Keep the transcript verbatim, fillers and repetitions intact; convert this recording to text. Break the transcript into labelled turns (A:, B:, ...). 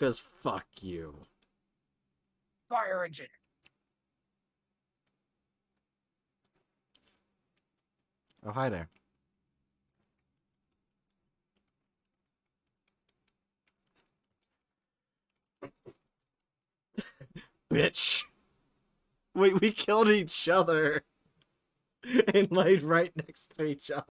A: Cause fuck you.
B: Fire engine.
A: Oh, hi there. Bitch. We we killed each other and laid right next to each other.